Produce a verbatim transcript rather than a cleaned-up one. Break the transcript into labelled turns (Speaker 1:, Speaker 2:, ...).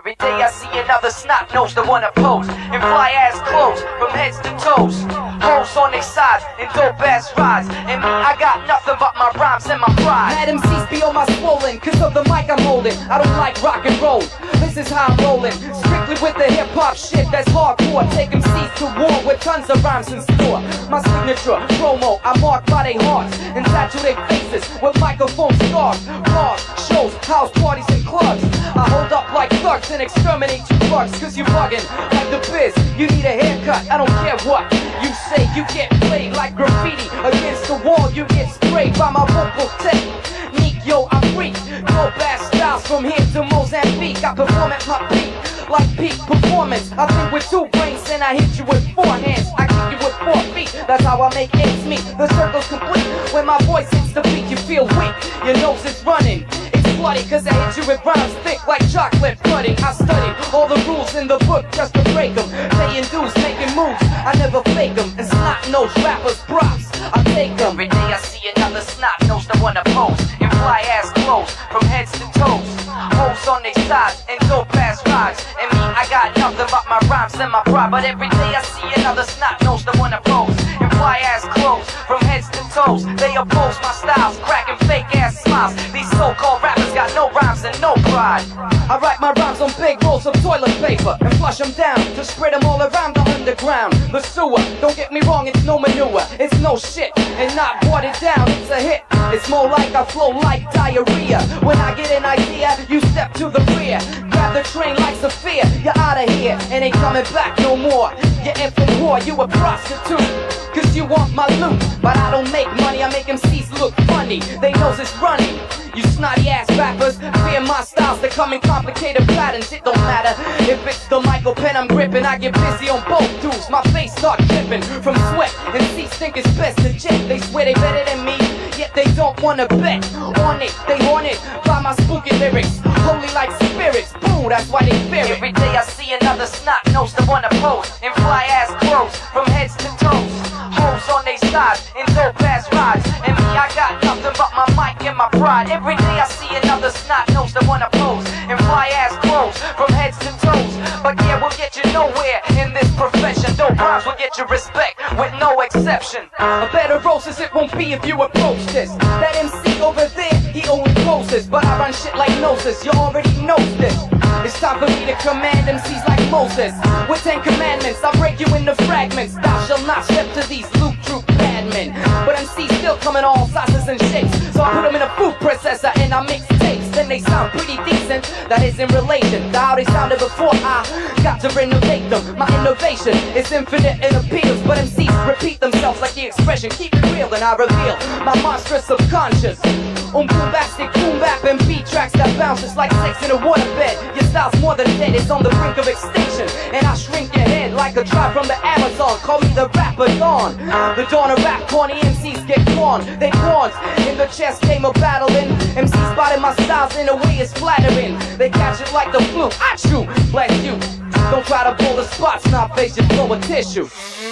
Speaker 1: Every day I see another snot nose the one oppose. In fly ass clothes, from heads to toes. Holes on their sides, and dope ass rides. And me, I got nothing but my rhymes and my pride.
Speaker 2: Mad M Cs be on my swollen, cause of the mic I'm holding. I don't like rock and roll, this is how I'm rolling. Strictly with the hip hop shit that's hardcore. Take M Cs to war with tons of rhymes in store. My signature promo, I mark by their hearts and tattoo their faces with microphone scars. Bars, shows, house parties and clubs. I hold up like thugs and exterminate you bugs. Cause you bugging like the biz, you need a haircut, I don't care what you say. You get played like graffiti against the wall. You get sprayed by my vocal technique. Yo, I freak, dope ass styles from here to Mozambique. I perform at my peak, like peak performance. I think with two brains and I hit you with four hands. I kick you with four feet, that's how I make ends meet. The circle's complete, when my voice hits the beat you feel weak, your nose is running. It's bloody cause I hit you with rhymes thick like chocolate pudding. I studied all the rules in the book just to break them. Paying dues, making moves, I never fake them. And snot-nosed rappers props, I take them.
Speaker 1: Every day I see another snot nose the one oppose. In fly ass clothes, from heads to toes. Holes on their sides, and dope ass rides. And me, I got nothing but my rhymes and my pride. But every day I see another snot nose the one oppose. In fly ass clothes, from heads to toes. They oppose my styles, cracking fake ass smiles. These so-called rappers got no rhymes and no pride.
Speaker 2: I write my rhymes on big rolls of toilet paper and flush them down to spread them all around the underground. The sewer, don't get me wrong, it's no manure, it's no shit and not watered down, it's a hit. It's more like I flow like diarrhea. When I get an idea, you step to the rear. Grab the train like Sophia, you're out of here and ain't coming back no more. You infant whore, you a prostitute, cause you want my loot. But I don't make money, I make M Cs look funny. They knows it's running. You snotty ass rappers, fear my styles, they come in complicated patterns. It don't matter if it's the Michael pen I'm gripping. I get busy on both dudes, my face start dripping from sweat. M Cs think it's best to jet. They swear they better than me, yet they don't wanna bet on it. They haunted by my spooky lyrics, holy like spirits. Boo, that's why they fear it.
Speaker 1: Every day I see another snot nose the one oppose. In fly ass clothes, from heads to toes. Holes on their sides, and dope ass rides. And me, I got nothing but my mic and my pride. Every day I see another snot nose the one oppose. In fly ass clothes, from heads to toes. But yeah, we'll get you nowhere in this profession. Dope rhymes will get you respect with no exception.
Speaker 2: A better roasters it won't be if you approach this. That M C over there, he only poses, but I run shit like gnosis, you already know this. It's time for me to command M Cs like Moses. With ten commandments, I'll break you into fragments. Thou shalt not step to these Looptroop badmen. But M Cs still come in all sizes and shapes, so I put them in a food processor and I mix tapes. Then they sound pretty decent, that is in relation to how they sounded before I got to renovate them. My innovation is infinite and appeals, but M Cs repeat themselves like the expression. Keep it real and I reveal my monstrous subconscious. On bombastic boom bap and beat tracks that bounce just like sex in a waterbed. Your style's more than dead, it's on the brink of extinction, and I shrink your head like a tribe from the Amazon. Call me the rapper dawn, the dawn of rap. Corny M Cs get corn, they pawns in the chess game of battling. M Cs spotted my styles in a way it's flattering. They catch it like the flu, I chew, bless you. Don't try to pull the spots, not face your flow with tissue.